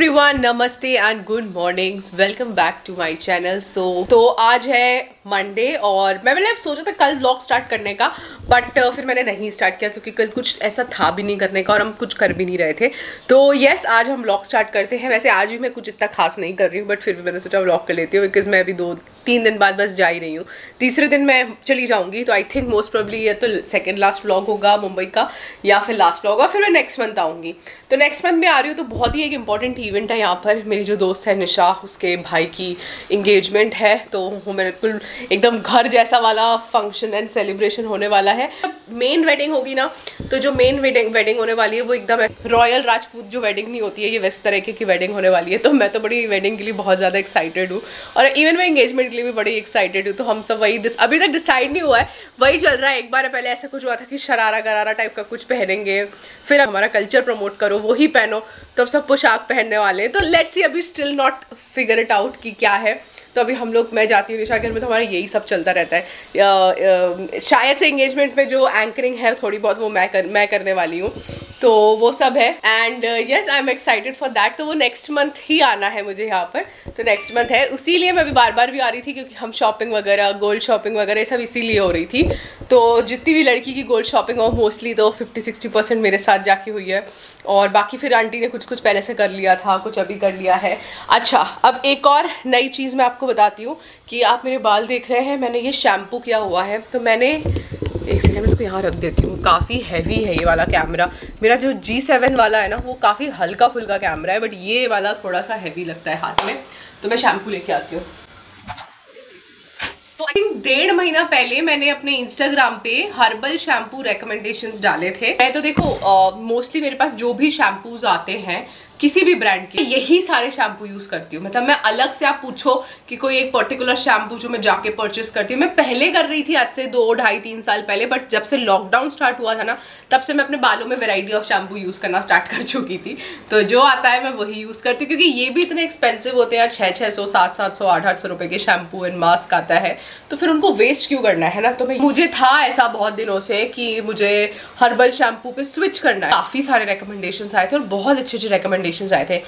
Everyone, नमस्ते and good morning. Welcome back to my channel. तो आज है मंडे और मैंने सोचा था कल व्लॉग स्टार्ट करने का, बट फिर मैंने नहीं स्टार्ट किया क्योंकि कल कुछ ऐसा था भी नहीं करने का और हम कुछ कर भी नहीं रहे थे। तो यस, आज हम व्लॉग स्टार्ट करते हैं। वैसे आज भी मैं कुछ इतना खास नहीं कर रही हूँ, बट फिर भी मैंने सोचा व्लॉग कर लेती हूँ बिकॉज मैं अभी 2-3 दिन बाद बस जा ही रही हूँ। तीसरे दिन मैं चली जाऊँगी, तो आई थिंक मोस्ट प्रोबेबली ये तो सेकेंड लास्ट व्लॉग होगा मुंबई का, या फिर लास्ट व्लॉग, और फिर मैं नेक्स्ट मंथ आऊँगी। तो नेक्स्ट मंथ में आ रही हूँ, तो बहुत ही एक इंपॉर्टेंट इवेंट है यहाँ पर। मेरी जो दोस्त है निशा, उसके भाई की इंगेजमेंट है, तो वो बिल्कुल एकदम घर जैसा वाला फंक्शन एंड सेलिब्रेशन होने वाला है। मेन वेडिंग होगी ना, तो जो मेन वेडिंग होने वाली है वो एकदम रॉयल राजपूत जो वेडिंग नहीं होती है, ये वैसे तरीके की वेडिंग होने वाली है। तो मैं तो बड़ी वेडिंग के लिए बहुत ज़्यादा एक्साइटेड हूँ, और इवन मैं एंगेजमेंट के लिए भी बड़ी एक्साइटेड हूँ। तो हम सब वही अभी तक डिसाइड नहीं हुआ है, वही चल रहा है। एक बार पहले ऐसा कुछ हुआ था कि शरारा गरारा टाइप का कुछ पहनेंगे, फिर हमारा कल्चर प्रमोट करो, वही पहनो, तो अब सब पोशाक पहनने वाले हैं। तो लेट्स सी, अभी still not figure it out कि क्या है। तो अभी हम लोग, मैं जाती हूँ निशा घर में, तो हमारा यही सब चलता रहता है। शायद से एंगेजमेंट में जो एंकरिंग है थोड़ी बहुत वो मैं करने वाली हूँ, तो वो सब है। And yes, I am excited for that. तो वो नेक्स्ट मंथ ही आना है मुझे यहाँ पर, तो नेक्स्ट मंथ है। इसीलिए मैं अभी बार बार भी आ रही थी, क्योंकि हम शॉपिंग वगैरह, गोल्ड शॉपिंग वगैरह सब इसीलिए हो रही थी। तो जितनी भी लड़की की गोल्ड शॉपिंग हो, मोस्टली तो 50-60% मेरे साथ जाके हुई है, और बाकी फिर आंटी ने कुछ पहले से कर लिया था, कुछ अभी कर लिया है। अच्छा, अब एक और नई चीज़ मैं आपको बताती हूँ कि आप मेरे बाल देख रहे हैं, मैंने ये शैम्पू किया हुआ है। तो मैंने, एक सेकेंड इसको यहाँ रख देती हूँ। काफ़ी हैवी है ये वाला कैमरा। मेरा जो G7 वाला है ना, वो काफ़ी हल्का फुल्का कैमरा है, बट ये वाला थोड़ा सा हैवी लगता है हाथ में। तो मैं शैम्पू लेके आती हूँ। तो आई थिंक 1.5 महीना पहले मैंने अपने इंस्टाग्राम पे हर्बल शैम्पू रेकमेंडेशंस डाले थे। मैं तो देखो मोस्टली मेरे पास जो भी शैम्पूज आते हैं किसी भी ब्रांड के, यही सारे शैम्पू यूज करती हूँ। मतलब मैं अलग से, आप पूछो कि कोई एक पर्टिकुलर शैम्पू जो मैं जाके परचेस करती हूँ, मैं पहले कर रही थी आज से 2-2.5-3 साल पहले, बट जब से लॉकडाउन स्टार्ट हुआ था ना, तब से मैं अपने बालों में वैरायटी ऑफ शैम्पू यूज करना स्टार्ट कर चुकी थी। तो जो आता है मैं वही यूज करती हूँ, क्योंकि ये भी इतने एक्सपेंसिव होते हैं यार। 600, 700, 800 रुपए के शैम्पू एंड मास्क आता है, तो फिर उनको वेस्ट क्यों करना है ना। तो मुझे था ऐसा बहुत दिनों से कि मुझे हर्बल शैम्पू पे स्विच करना है। काफी सारे रिकमेंडेशंस आए थे और बहुत अच्छे रिकमेंडेशंस आए थे,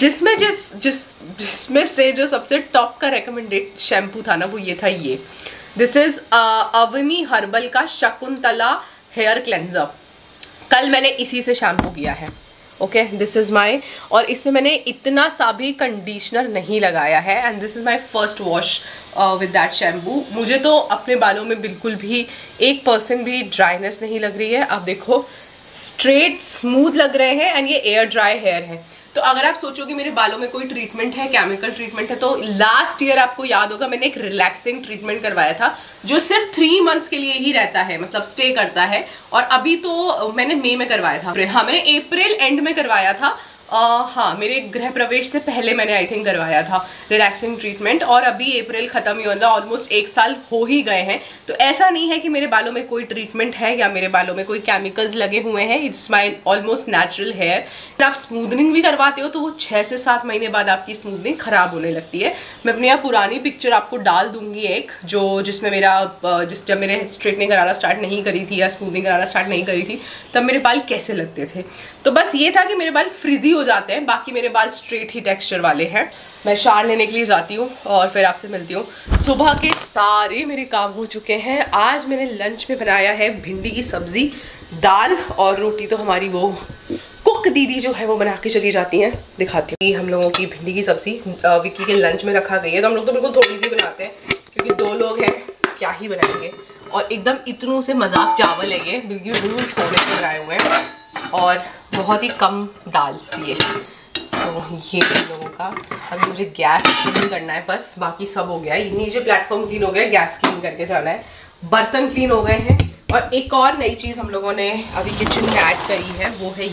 जिसमें से जो सबसे टॉप का रेकमेंडेड शैम्पू था ना, वो ये था। ये दिस इज अवमी हर्बल का शकुंतला हेयर क्लेंजर। कल मैंने इसी से शैम्पू किया है। ओके, दिस इज माई, और इसमें मैंने इतना सा भी कंडीशनर नहीं लगाया है, and this is my first wash with that shampoo. मुझे तो अपने बालों में बिल्कुल भी 1% भी ड्राइनेस नहीं लग रही है। आप देखो, स्ट्रेट स्मूथ लग रहे हैं, एंड ये एयर ड्राई हेयर है। तो अगर आप सोचोगे मेरे बालों में कोई ट्रीटमेंट है, केमिकल ट्रीटमेंट है, तो लास्ट ईयर आपको याद होगा मैंने एक रिलैक्सिंग ट्रीटमेंट करवाया था, जो सिर्फ 3 मंथ्स के लिए ही रहता है, मतलब स्टे करता है। और अभी तो मैंने मई में करवाया था, हाँ मैंने अप्रैल एंड में करवाया था। हाँ, मेरे गृह प्रवेश से पहले मैंने आई थिंक करवाया था रिलैक्सिंग ट्रीटमेंट, और अभी अप्रैल ख़त्म ही होना, ऑलमोस्ट 1 साल हो ही गए हैं। तो ऐसा नहीं है कि मेरे बालों में कोई ट्रीटमेंट है या मेरे बालों में कोई केमिकल्स लगे हुए हैं। It's my almost natural hair. आप स्मूदनिंग भी करवाते हो तो वो 6 से 7 महीने बाद आपकी स्मूदनिंग खराब होने लगती है। मैं अपनी यहाँ पुरानी पिक्चर आपको डाल दूंगी एक, जिसमें मेरा जब मैंने स्ट्रेटनिंग कराना स्टार्ट नहीं करी थी या स्मूदनिंग कराना स्टार्ट नहीं करी थी, तब मेरे बाल कैसे लगते थे। तो बस ये था कि मेरे बाल फ्रिजी हो जाते हैं, बाकी मेरे बाल स्ट्रेट ही टेक्सचर वाले हैं। मैं शार लेने के लिए जाती हूँ और फिर आपसे मिलती हूँ। सुबह के सारे मेरे काम हो चुके हैं। आज मैंने लंच में बनाया है भिंडी की सब्जी, दाल और रोटी। तो हमारी वो कुक दीदी जो है वो बना के चली जाती हैं। दिखाती हूँ। हम लोगों की भिंडी की सब्जी विक्की के लंच में रखा गई है, तो हम लोग तो बिल्कुल थोड़ी सी बनाते हैं, क्योंकि 2 लोग हैं, क्या ही बनाएंगे। और एकदम इतनों से मजाक चावल है ये, बिल्कुल थोड़े से बनाए हुए हैं, और बहुत ही कम दाल ये। तो ये हम लोगों का, अभी मुझे गैस क्लीन करना है बस, बाकी सब हो गया है। नीचे प्लेटफॉर्म क्लीन हो गया, गैस क्लीन करके जाना है, बर्तन क्लीन हो गए हैं। और एक और नई चीज़ हम लोगों ने अभी किचन में ऐड करी है, वो है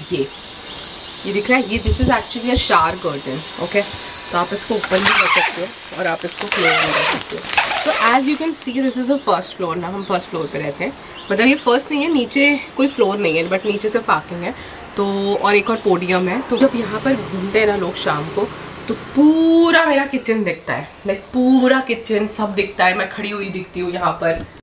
ये दिख रहा है, ये this is actually a shower curtain. Okay, तो आप इसको ओपन भी कर सकते हो और आप इसको क्लोज भी कर सकते हो। तो as you can see, this is the first floor ना, हम फर्स्ट फ्लोर पे रहते हैं। मतलब ये फर्स्ट नहीं है, नीचे कोई फ्लोर नहीं है, बट नीचे से पार्किंग है। तो और एक और पोडियम है। तो जब यहाँ पर घूमते हैं ना लोग शाम को, तो पूरा मेरा किचन दिखता है, लाइक पूरा किचन सब दिखता है। मैं खड़ी हुई दिखती हूँ यहाँ पर।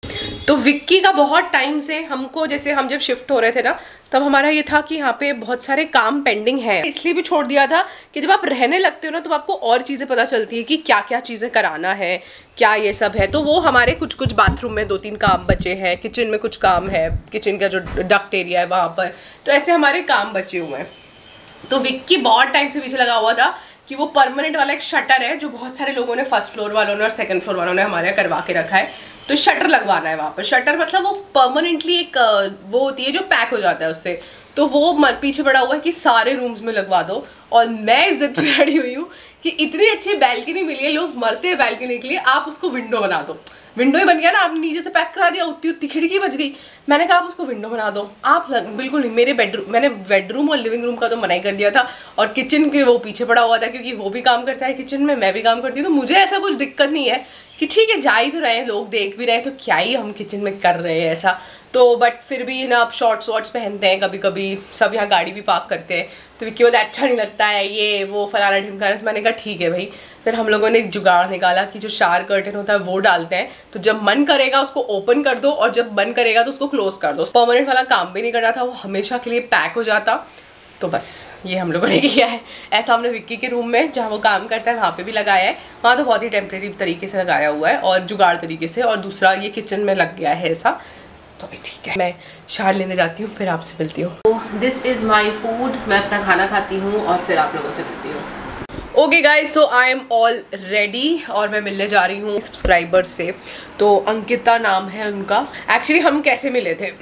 तो विक्की का बहुत टाइम से हमको, जैसे हम जब शिफ्ट हो रहे थे ना, तब हमारा ये था कि यहाँ पे बहुत सारे काम पेंडिंग है, इसलिए भी छोड़ दिया था कि जब आप रहने लगते हो ना तो आपको और चीज़ें पता चलती है कि क्या क्या चीज़ें कराना है, क्या ये सब है। तो वो हमारे कुछ कुछ बाथरूम में 2-3 काम बचे हैं, किचन में कुछ काम है, किचन का जो डक्ट एरिया है वहाँ पर, तो ऐसे हमारे काम बचे हुए हैं। तो विक्की बहुत टाइम से पीछे लगा हुआ था कि वो परमानेंट वाला एक शटर है जो बहुत सारे लोगों ने, फर्स्ट फ्लोर वालों ने और सेकंड फ्लोर वालों ने हमारे यहाँ करवा के रखा है, तो शटर लगवाना है वहाँ पर। शटर मतलब वो परमानेंटली एक वो होती है जो पैक हो जाता है उससे, तो वो पीछे पड़ा हुआ है कि सारे रूम्स में लगवा दो। और मैं इज्जत पे अड़ी हुई हूँ कि इतनी अच्छी बैल्कनी मिली है, लोग मरते हैं बैल्कनी के लिए, आप उसको विंडो बना दो। विंडो ही बन गया ना, आपने नीचे से पैक करा दिया, उतनी उतनी खिड़की बच गई। मैंने कहा आप उसको विंडो बना दो। आप बिल्कुल नहीं, मेरे बेडरूम, मैंने बेडरूम और लिविंग रूम का तो मना ही कर दिया था, और किचन के वो पीछे पड़ा हुआ था क्योंकि वो भी काम करता है किचन में, मैं भी काम करती हूँ, तो मुझे ऐसा कुछ दिक्कत नहीं है कि ठीक है जा ही तो रहे हैं, लोग देख भी रहे हैं, तो क्या ही हम किचन में कर रहे हैं ऐसा। तो बट फिर भी ना, आप शॉर्ट्स वॉर्ट्स पहनते हैं कभी कभी, सब यहाँ गाड़ी भी पार्क करते हैं, तो विक्की बोलता अच्छा नहीं लगता है ये वो फलाना ढिमकाना। तो मैंने कहा ठीक है भाई। फिर हम लोगों ने एक जुगाड़ निकाला कि जो शार कर्टन होता है वो डालते हैं, तो जब मन करेगा उसको ओपन कर दो और जब मन करेगा तो उसको क्लोज कर दो। परमानेंट वाला काम भी नहीं करना था, वो हमेशा के लिए पैक हो जाता। तो बस ये हम लोगों ने किया है। ऐसा हमने विक्की के रूम में जहाँ वो काम करता है वहाँ पे भी लगाया है, वहाँ तो बहुत ही टेम्परेरी तरीके से लगाया हुआ है और जुगाड़ तरीके से, और दूसरा ये किचन में लग गया है ऐसा। तो ठीक है, मैं शार लेने जाती हूँ, फिर आपसे मिलती हूँ। तो दिस इज़ माई फूड, मैं अपना खाना खाती हूँ और फिर आप लोगों से मिलती हूँ। Okay guys, so I am all ready और मैं मिलने जा रही हूँ सब्सक्राइबर से। तो अंकिता नाम है उनका। एक्चुअली हम कैसे मिले थे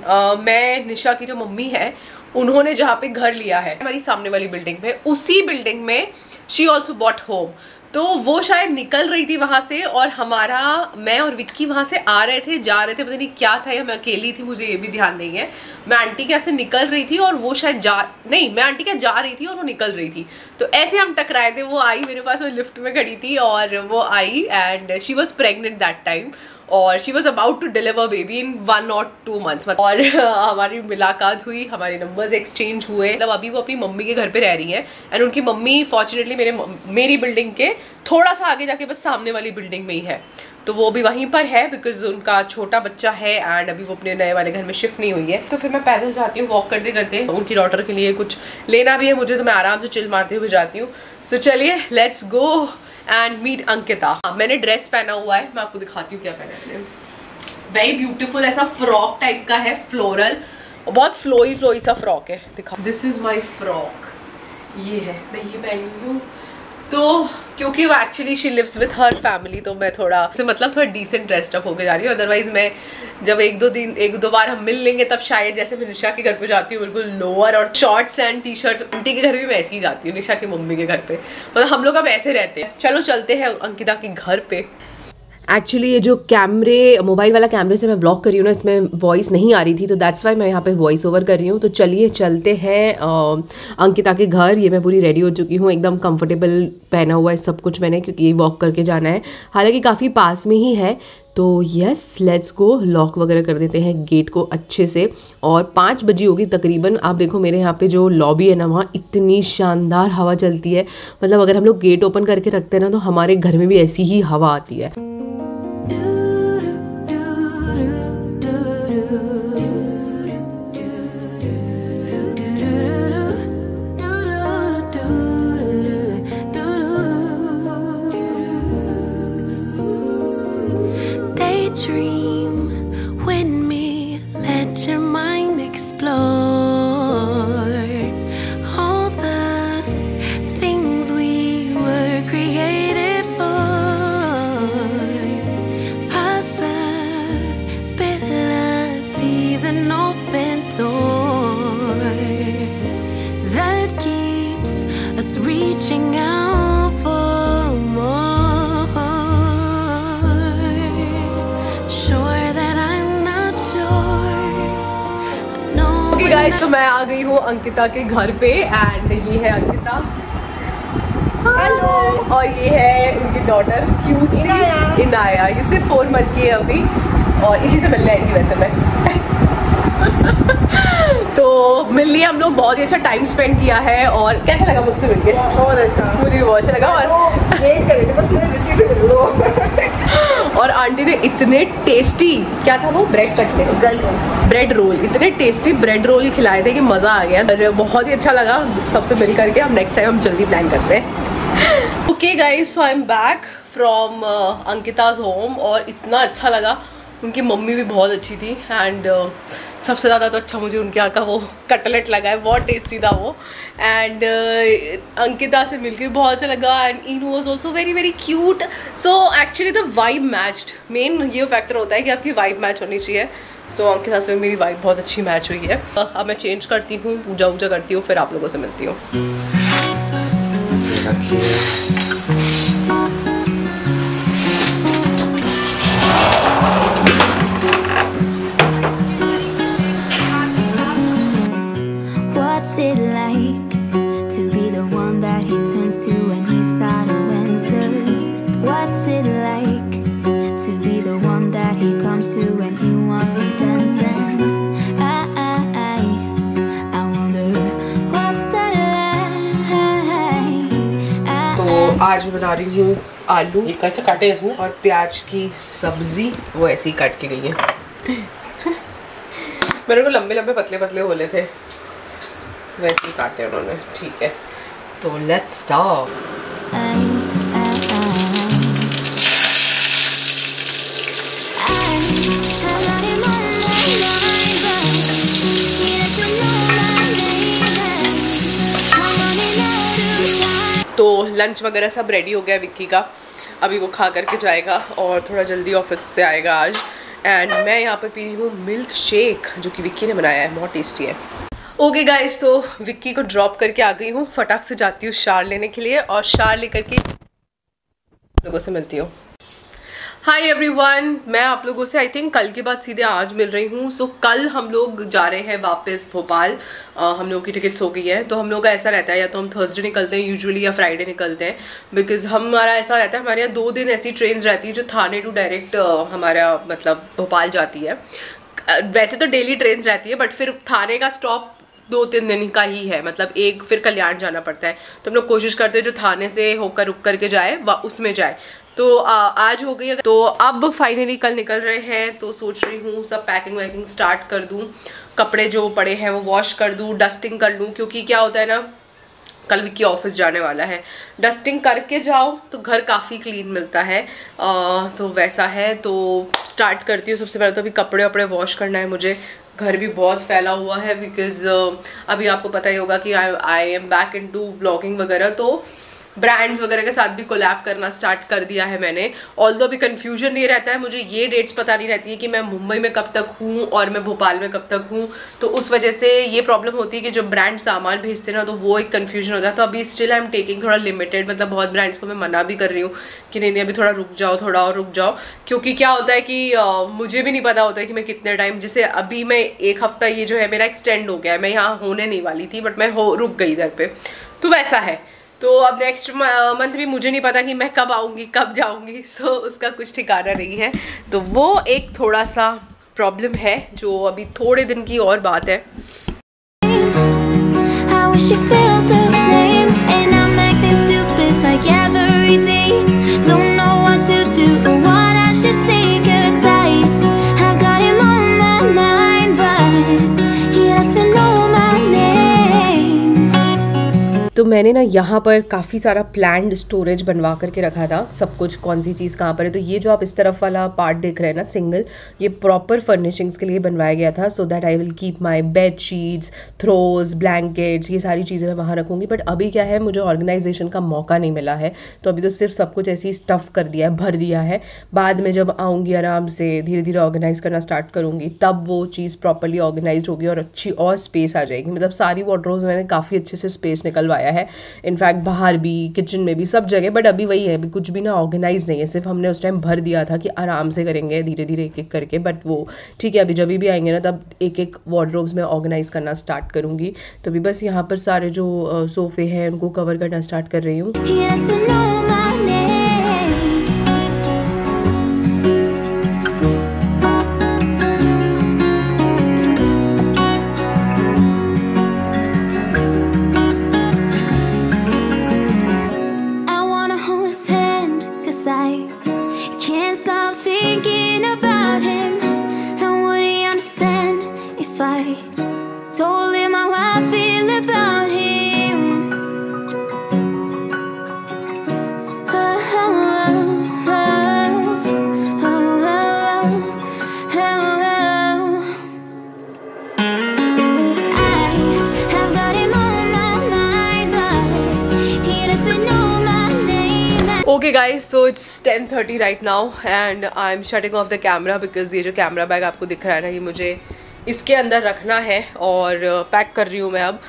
मैं, निशा की जो मम्मी है, उन्होंने जहाँ पे घर लिया है हमारी सामने वाली बिल्डिंग में, उसी बिल्डिंग में शी ऑल्सो बॉट होम। तो वो शायद निकल रही थी वहाँ से, और मैं और विक्की वहाँ से आ रहे थे, जा रहे थे, पता नहीं क्या था, या मैं अकेली थी, मुझे ये भी ध्यान नहीं है। मैं आंटी के यहाँ से निकल रही थी और वो शायद मैं आंटी के यहाँ जा रही थी और वो निकल रही थी, तो ऐसे हम टकराए थे। वो आई मेरे पास, वो लिफ्ट में खड़ी थी और वो आई and she was pregnant that time, और she was about to deliver baby in 1 or 2 months। और हमारी मुलाकात हुई, हमारे नंबर्स एक्सचेंज हुए। मतलब अभी वो अपनी मम्मी के घर पे रह रही हैं, एंड उनकी मम्मी फॉर्चुनेटली मेरी बिल्डिंग के थोड़ा सा आगे जाके बस सामने वाली बिल्डिंग में ही है, तो वो भी वहीं पर है बिकॉज उनका छोटा बच्चा है एंड अभी वो अपने नए वाले घर में शिफ्ट नहीं हुई है। तो फिर मैं पैदल जाती हूँ वॉक करते करते, उनकी डॉटर के लिए कुछ लेना भी है मुझे, तो मैं आराम से चिल मारते हुए जाती हूँ। सो चलिए let's go and meet Ankita. मैंने ड्रेस पहना हुआ है, मैं आपको दिखाती हूँ क्या पहना है मैंने। वेरी ब्यूटीफुल, ऐसा फ्रॉक टाइप का है, फ्लोरल, बहुत फ्लोई सा फ्रॉक है। दिखा, दिस इज माई फ्रॉक, ये है, मैं ये पहनी हूँ। तो क्योंकि वो actually she lives with her family, तो मैं थोड़ा डिसेंट ड्रेस्ड अप होकर जा रही हूँ। अदरवाइज मैं जब एक दो बार हम मिल लेंगे तब शायद, जैसे मैं निशा के घर पे जाती हूँ बिल्कुल लोअर और shorts and T shirts, aunty के घर भी मैं ऐसे ही जाती हूँ, निशा की मम्मी के घर पे, मतलब हम लोग अब ऐसे रहते हैं। चलो चलते हैं अंकिता के घर पे। एक्चुअली ये जो मोबाइल वाला कैमरे से मैं ब्लॉक कर रही हूँ ना, इसमें वॉइस नहीं आ रही थी, तो दैट्स वाई मैं यहाँ पे वॉइस ओवर कर रही हूँ। तो चलिए चलते हैं अंकिता के घर। ये मैं पूरी रेडी हो चुकी हूँ, एकदम कंफर्टेबल पहना हुआ है सब कुछ मैंने, क्योंकि ये वॉक करके जाना है, हालांकि काफ़ी पास में ही है। तो यस लेट्स गो, लॉक वगैरह कर देते हैं गेट को अच्छे से। और 5 बजी होगी तकरीबन। आप देखो मेरे यहाँ पे जो लॉबी है ना, वहाँ इतनी शानदार हवा चलती है, मतलब अगर हम लोग गेट ओपन करके रखते हैं ना, तो हमारे घर में भी ऐसी ही हवा आती है। Dream with me, let your mind explore all the things we were created for. Possibilities, an open door that keeps us reaching out for more. Guys, तो मैं आ गई हूँ अंकिता के घर पे एंड ये है अंकिता, हेलो, और ये है उनकी डॉटर क्यूट सी इनाया। ये सिर्फ 4 मंथ की है अभी, और इसी से मिलने आई थी वैसे मैं। तो मिल लिए हम लोग, बहुत ही अच्छा टाइम स्पेंड किया है। और कैसा लगा मुझसे मिलके? बहुत अच्छा, मुझे भी बहुत अच्छा लगा। और आंटी ने इतने टेस्टी, क्या था वो, ब्रेड रोल, इतने टेस्टी ब्रेड रोल खिलाए थे कि मज़ा आ गया। और बहुत ही अच्छा लगा सबसे मिल करके। अब नेक्स्ट टाइम हम जल्दी प्लान करते हैं। Okay guys, so I am back from Ankita's home और इतना अच्छा लगा। उनकी मम्मी भी बहुत अच्छी थी एंड सबसे ज़्यादा तो अच्छा मुझे उनके यहाँ का वो कटलेट लगा है, बहुत टेस्टी था वो। एंड अंकिता से मिलकर बहुत अच्छा लगा and Inu was also very very cute. So actually the vibe matched, main ये फैक्टर होता है कि आपकी वाइब मैच होनी चाहिए। सो अंकिता से मेरी वाइब बहुत अच्छी मैच हुई है। अब मैं चेंज करती हूँ, पूजा वूजा करती हूँ, फिर आप लोगों से मिलती हूँ। What's it like to be the one that he turns to when he's out of answers? What's it like to be the one that he comes to when he wants to dance? And I wonder what's that like? तो आज मैं बना रही हूँ आलू, ये कैसे काटे इसमें, और प्याज की सब्जी। वो ऐसे ही काट के गई है। मेरे को लंबे लंबे पतले पतले बोले थे, वैसे ही काटे उन्होंने। ठीक है, तो लेट्स स्टार्ट। तो लंच वगैरह सब रेडी हो गया विक्की का, अभी वो खा करके जाएगा और थोड़ा जल्दी ऑफिस से आएगा आज। एंड मैं यहाँ पर पी रही हूँ मिल्क शेक जो कि विक्की ने बनाया है, बहुत टेस्टी है। ओके गाइस, तो विक्की को ड्रॉप करके आ गई हूँ, फटाक से जाती हूँ शार लेने के लिए और शार लेकर के लोगों से मिलती हूँ। हाय एवरीवन, मैं आप लोगों से आई थिंक कल के बाद सीधे आज मिल रही हूँ। सो कल हम लोग जा रहे हैं वापस भोपाल। हम लोग की टिकट्स हो गई है। तो हम लोग का ऐसा रहता है, या तो हम थर्सडे निकलते हैं यूजुअली या फ्राइडे निकलते हैं, बिकॉज हमारा ऐसा रहता है, हमारे यहाँ 2 दिन ऐसी ट्रेन रहती है जो थाने टू डायरेक्ट हमारा मतलब भोपाल जाती है। वैसे तो डेली ट्रेन रहती है, बट फिर थाने का स्टॉप 2-3 दिन का ही है, मतलब एक फिर कल्याण जाना पड़ता है। तो हम लोग कोशिश करते हैं जो थाने से होकर रुक करके जाए उसमें जाए। तो आज हो गई। तो अब फाइनली कल निकल रहे हैं, तो सोच रही हूँ सब पैकिंग वैकिंग स्टार्ट कर दूँ, कपड़े जो पड़े हैं वो वॉश कर दूँ, डस्टिंग कर लूँ, क्योंकि क्या होता है ना, कल विक्की ऑफिस जाने वाला है। डस्टिंग करके जाओ तो घर काफ़ी क्लीन मिलता है, तो वैसा है। तो स्टार्ट करती हूँ। सबसे पहले तो अभी कपड़े वपड़े वॉश करना है मुझे। घर भी बहुत फैला हुआ है बिकॉज अभी आपको पता ही होगा कि I am back into vlogging वगैरह, तो ब्रांड्स वगैरह के साथ भी कोलैब करना स्टार्ट कर दिया है मैंने। ऑल्दो अभी कन्फ्यूजन ये रहता है, मुझे ये डेट्स पता नहीं रहती है कि मैं मुंबई में कब तक हूँ और मैं भोपाल में कब तक हूँ। तो उस वजह से ये प्रॉब्लम होती है कि जब ब्रांड सामान भेजते हैं ना, तो वो एक कन्फ्यूजन होता है। तो अभी स्टिल आई एम टेकिंग थोड़ा लिमिटेड, मतलब बहुत ब्रांड्स को मैं मना भी कर रही हूँ कि नहीं अभी थोड़ा रुक जाओ, थोड़ा और रुक जाओ, क्योंकि क्या होता है कि मुझे भी नहीं पता होता है कि मैं कितने टाइम, जैसे अभी मैं 1 हफ्ता ये जो है मेरा एक्सटेंड हो गया है, मैं यहाँ होने नहीं वाली थी बट मैं रुक गई इधर पे, तो वैसा है। तो अब नेक्स्ट मंथ भी मुझे नहीं पता कि मैं कब आऊँगी कब जाऊँगी, सो उसका कुछ ठिकाना नहीं है। तो वो एक थोड़ा सा प्रॉब्लम है जो अभी थोड़े दिन की और बात है। तो मैंने ना यहाँ पर काफ़ी सारा प्लान्ड स्टोरेज बनवा करके रखा था, सब कुछ कौन सी चीज़ कहाँ पर है। तो ये जो आप इस तरफ वाला पार्ट देख रहे हैं ना सिंगल, ये प्रॉपर फर्निशिंग्स के लिए बनवाया गया था, so that I will keep my bed sheets, throws, blankets, ये सारी चीज़ें मैं वहाँ रखूँगी। बट अभी क्या है, मुझे ऑर्गेनाइजेशन का मौका नहीं मिला है, तो अभी तो सिर्फ सब कुछ ऐसे ही स्टफ़ कर दिया है, भर दिया है। बाद में जब आऊँगी आराम से धीरे धीरे ऑर्गेनाइज़ करना स्टार्ट करूँगी, तब वो चीज़ प्रॉपरली ऑर्गेनाइज होगी और अच्छी और स्पेस आ जाएगी। मतलब सारी वार्डरोब्स मैंने काफ़ी अच्छे से स्पेस निकलवाया है, इनफैक्ट बाहर भी, किचन में भी, सब जगह। बट अभी वही है, अभी कुछ भी ना ऑर्गेनाइज नहीं है, सिर्फ हमने उस टाइम भर दिया था कि आराम से करेंगे धीरे धीरे एक एक करके। बट वो ठीक है, अभी जब भी आएंगे ना तब एक एक वार्डरोब्स में ऑर्गेनाइज करना स्टार्ट करूँगी। तो अभी बस यहाँ पर सारे जो सोफ़े हैं उनको कवर करना स्टार्ट कर रही हूँ। I feel about him. Oh, oh, oh, oh, oh, oh. I have got him on my mind, but he doesn't know my name. Okay guys, so it's 10:30 right now and I'm shutting off the camera because ये जो camera bag आपको दिख रहा है ना, ये मुझे इसके अंदर रखना है और पैक कर रही हूँ मैं अब।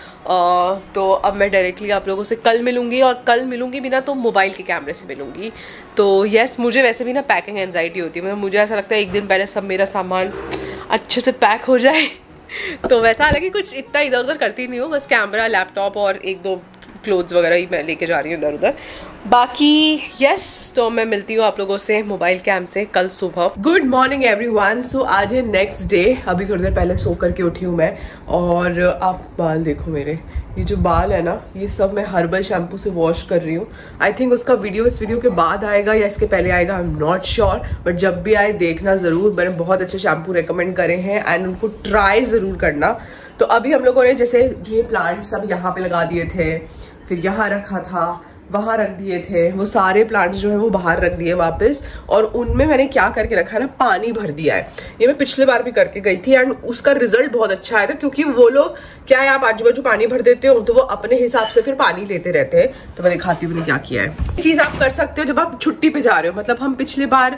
तो अब मैं डायरेक्टली आप लोगों से कल मिलूँगी, और कल मिलूँगी भी ना तो मोबाइल के कैमरे से मिलूँगी। तो यस, मुझे वैसे भी ना पैकिंग एंजाइटी होती है, मुझे ऐसा लगता है एक दिन पहले सब मेरा सामान अच्छे से पैक हो जाए। तो वैसा हालांकि कुछ इतना इधर उधर करती नहीं हूँ, बस कैमरा, लैपटॉप और एक दो क्लोथ्स वगैरह ही मैं लेके जा रही हूँ इधर उधर। बाकी यस, तो मैं मिलती हूँ आप लोगों से मोबाइल कैम से कल सुबह। Good morning everyone. सो आज है नेक्स्ट डे। अभी थोड़ी देर पहले सो करके उठी हूँ मैं, और आप बाल देखो मेरे, ये जो बाल है ना, ये सब मैं हर्बल शैम्पू से वॉश कर रही हूँ। आई थिंक उसका वीडियो इस वीडियो के बाद आएगा या इसके पहले आएगा, I am not sure, but जब भी आए देखना ज़रूर। मैंने बहुत अच्छे शैम्पू रिकमेंड करे हैं एंड उनको ट्राई ज़रूर करना। तो अभी हम लोगों ने जैसे जो ये प्लांट्स सब यहाँ पे लगा दिए थे, फिर यहाँ रखा था, वहाँ रख दिए थे, वो सारे प्लांट्स जो है वो बाहर रख दिए वापस, और उनमें मैंने क्या करके रखा है ना, पानी भर दिया है। ये मैं पिछले बार भी करके गई थी एंड उसका रिजल्ट बहुत अच्छा आया था, क्योंकि वो लोग क्या है, आप आजू बाजू पानी भर देते हो तो वो अपने हिसाब से फिर पानी लेते रहते हैं। तो मैं दिखाती हूँ मैंने क्या किया है। ये चीज़ आप कर सकते हो जब आप छुट्टी पे जा रहे हो। मतलब हम पिछले बार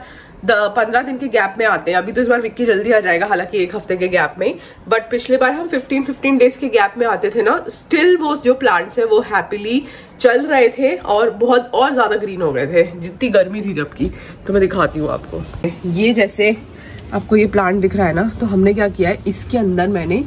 15 दिन के गैप में आते हैं, अभी तो इस बार विक्की जल्दी आ जाएगा हालांकि 1 हफ्ते के गैप में, बट पिछले बार हम 15 डेज के गैप में आते थे ना, स्टिल वो जो प्लांट्स है वो हैप्पीली चल रहे थे और बहुत और ज़्यादा ग्रीन हो गए थे, जितनी गर्मी थी जबकि। तो मैं दिखाती हूँ आपको। ये जैसे आपको ये प्लांट दिख रहा है ना, तो हमने क्या किया है, इसके अंदर मैंने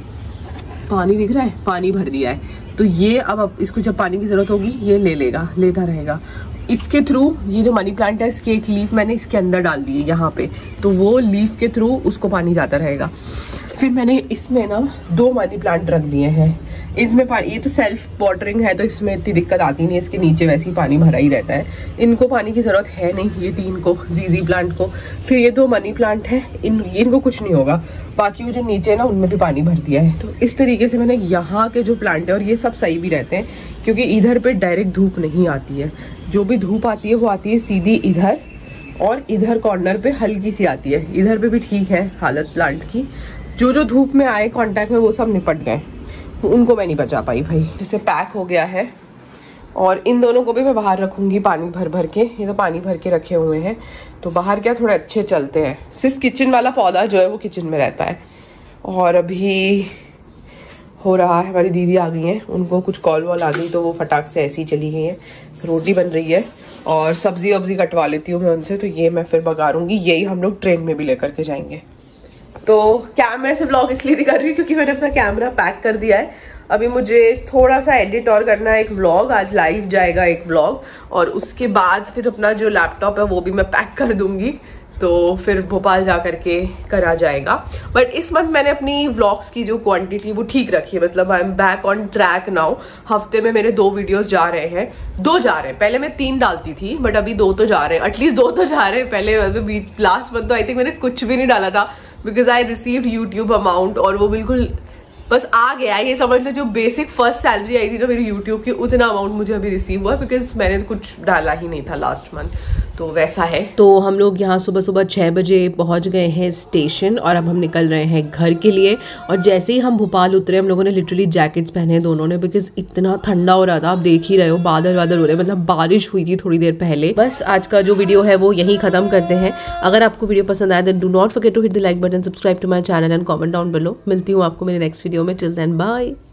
पानी दिख रहा है, पानी भर दिया है। तो ये अब इसको जब पानी की ज़रूरत होगी ये ले लेगा, लेता रहेगा। इसके थ्रू ये जो मनी प्लांट है, इसकी एक लीफ मैंने इसके अंदर डाल दी है यहाँ पे, तो वो लीफ के थ्रू उसको पानी जाता रहेगा। फिर मैंने इसमें ना 2 मनी प्लांट रख दिए हैं। इसमें पानी, ये तो सेल्फ वाटरिंग है तो इसमें इतनी दिक्कत आती नहीं है, इसके नीचे वैसे ही पानी भरा ही रहता है, इनको पानी की ज़रूरत है नहीं, ये 3 को, जीजी प्लांट को। फिर ये 2 मनी प्लांट है, इनको कुछ नहीं होगा। बाकी वो जो नीचे है ना, उनमें भी पानी भर दिया है। तो इस तरीके से मैंने यहाँ के जो प्लांट है, और ये सब सही भी रहते हैं क्योंकि इधर पे डायरेक्ट धूप नहीं आती है। जो भी धूप आती है वो आती है सीधी इधर, और इधर कॉर्नर पे हल्की सी आती है। इधर पे भी ठीक है हालत प्लांट की। जो धूप में आए कांटेक्ट में वो सब निपट गए, उनको मैं नहीं बचा पाई भाई। जैसे पैक हो गया है, और इन दोनों को भी मैं बाहर रखूँगी पानी भर भर के। ये तो पानी भर के रखे हुए हैं, तो बाहर क्या थोड़े अच्छे चलते हैं। सिर्फ किचन वाला पौधा जो है वो किचन में रहता है। और अभी हो रहा है, हमारी दीदी आ गई हैं, उनको कुछ कॉल वॉल आ गई तो वो फटाक से ऐसी चली गई हैं। रोटी बन रही है और सब्जी वब्जी कटवा लेती हूँ मैं उनसे, तो ये मैं फिर बघारूंगी। यही हम लोग ट्रेन में भी लेकर के जाएंगे। तो कैमरे से व्लॉग इसलिए नहीं कर रही हूँ क्योंकि मैंने अपना कैमरा पैक कर दिया है। अभी मुझे थोड़ा सा एडिट और करना है, एक व्लॉग आज लाइव जाएगा, एक व्लॉग, और उसके बाद फिर अपना जो लैपटॉप है वो भी मैं पैक कर दूंगी, तो फिर भोपाल जा करके करा जाएगा। बट इस मंथ मैंने अपनी व्लॉग्स की जो क्वांटिटी वो ठीक रखी है, मतलब I am back on track now. हफ्ते में मेरे 2 वीडियोस जा रहे हैं, 2 जा रहे हैं। पहले मैं 3 डालती थी, बट अभी 2 तो जा रहे हैं, एटलीस्ट 2 तो जा रहे हैं। पहले लास्ट मंथ तो आई थिंक मैंने कुछ भी नहीं डाला था, because I received YouTube amount, और वो बिल्कुल बस आ गया। ये समझ लो जो बेसिक फर्स्ट सैलरी आई थी ना मेरी यूट्यूब की, उतना अमाउंट मुझे अभी रिसीव हुआ, बिकॉज मैंने कुछ डाला ही नहीं था लास्ट मंथ। तो वैसा है। तो हम लोग यहाँ सुबह 6 बजे पहुँच गए हैं स्टेशन, और अब हम निकल रहे हैं घर के लिए। और जैसे ही हम भोपाल उतरे, हम लोगों ने लिटरली जैकेट्स पहने हैं दोनों ने, बिकॉज इतना ठंडा हो रहा था। आप देख ही रहे हो, बादल हो रहे हैं, मतलब बारिश हुई थी थोड़ी देर पहले। बस आज का जो वीडियो है वो यहीं ख़त्म करते हैं। अगर आपको वीडियो पसंद आया then do not forget to hit the like button, subscribe to my channel and comment down below. मिलती हूँ आपको मेरे नेक्स्ट वीडियो में। Till then bye.